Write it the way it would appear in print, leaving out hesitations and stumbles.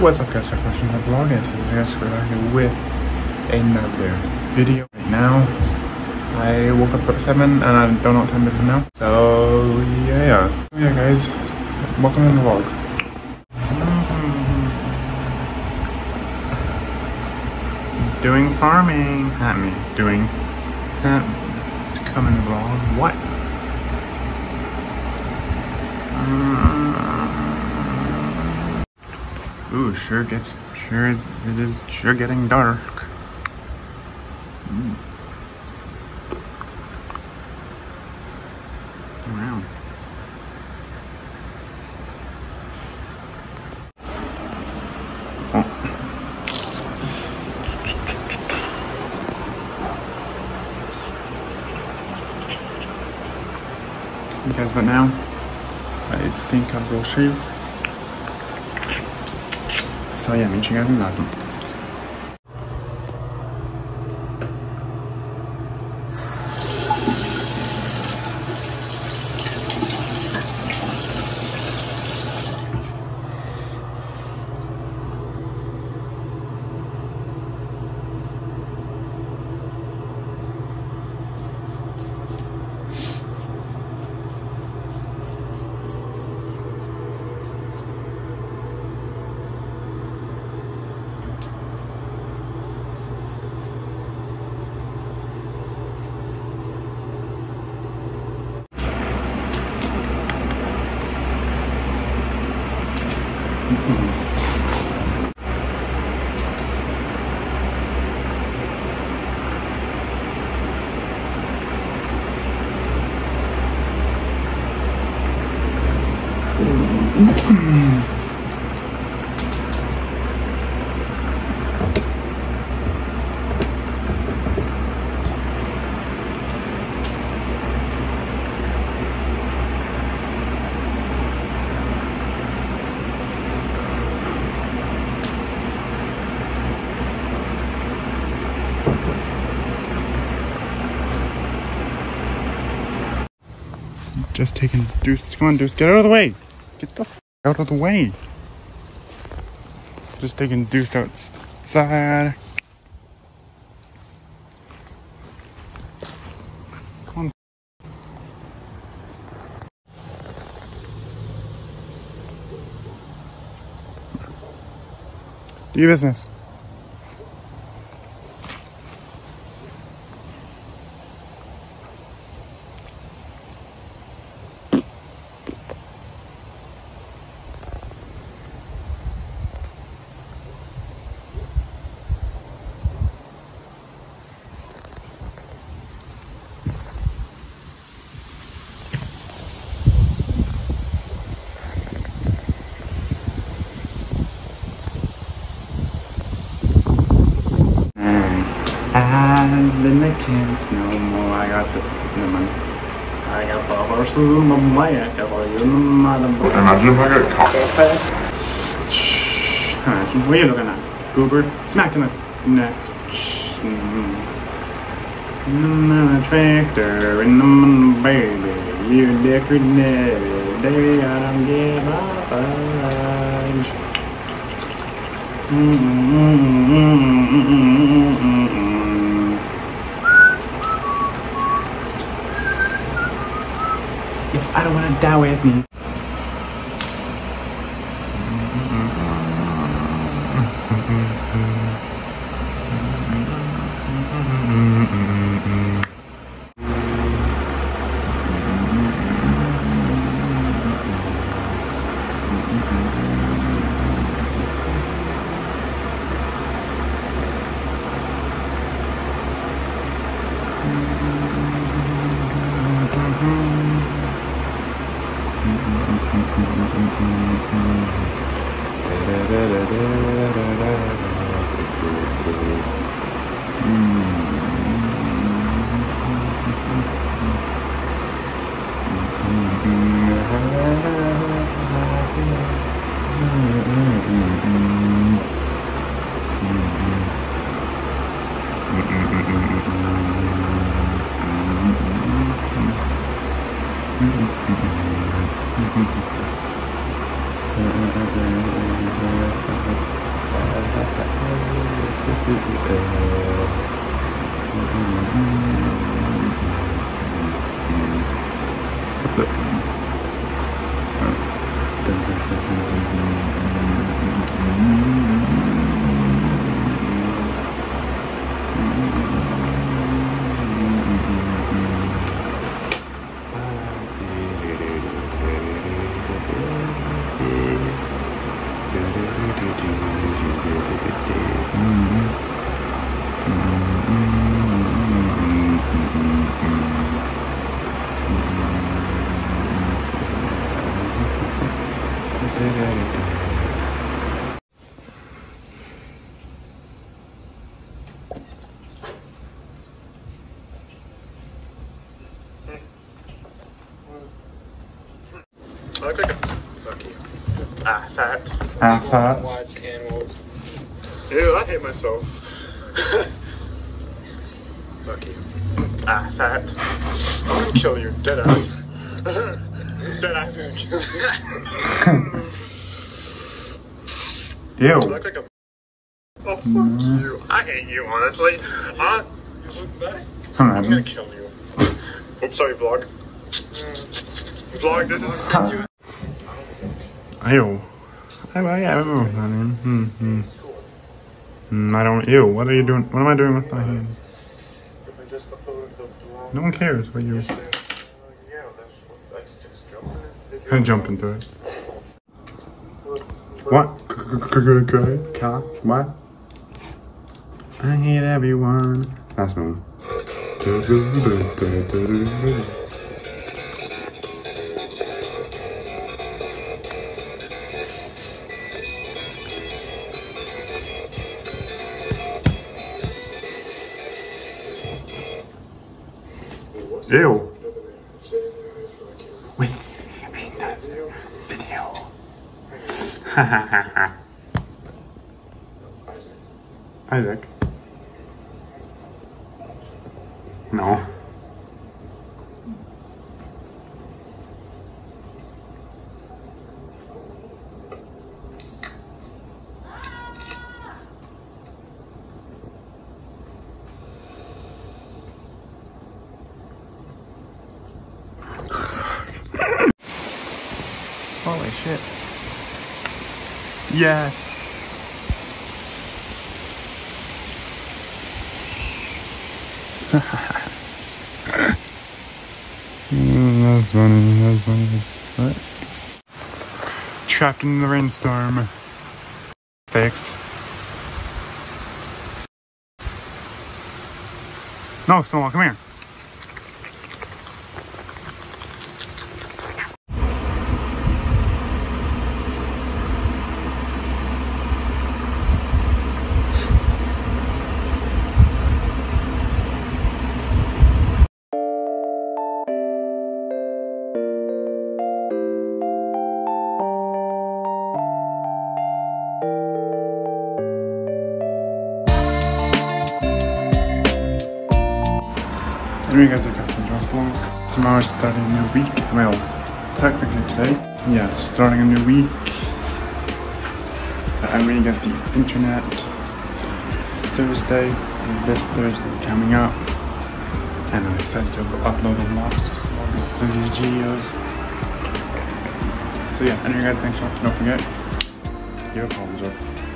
What's up guys, I'm watching the vlog and today guys we're back with another video. Right now, I woke up at 7 and I don't know what time it is now. So yeah guys, welcome to the vlog. Doing farming, come in the vlog, what? Ooh, it is sure getting dark. Wow. You guys, but now I think I will show you. So yeah, meet you guys in the bathroom. Just taking Deuce. Come on, Deuce, get out of the way. Get the f out of the way. Just taking Deuce outside. Come on. Do your business. And in the kids no more. I got the horses in the back. Imagine if I got caught. Shh. What are you looking at? Goober? Smack in the neck. I'm a tractor and I'm a baby. You decorate every day. I don't give a fudge. If I don't want to die with me. I look like a fucking asshat. Asshat. Ew, I hate myself. Fuck you. Asshat. I'm gonna kill you, dead ass. Dead ass gonna kill you. Ew. I look like a. Oh, fuck you. I hate you, honestly. You look bad. I'm gonna kill you. Oops, sorry, vlog. Vlog, this is. Ew. I don't. Ew. What are you doing? What am I doing with my hand? No one cares what you. And jump into it. What? What? I hate everyone. That's me. Ew. With another video. Isaac. No. Holy shit. Yes. That's funny. That's funny. What? Trapped in the rainstorm. Fixed. No, Stonewall, come here. Anyway guys, I got some drop vlog. Tomorrow's starting a new week. Well, technically today. Yeah, starting a new week. I really got the internet Thursday, this Thursday coming up. And I'm excited to upload the vlogs, all the videos. So yeah, anyway guys, thanks for watching. Don't forget, your palms up.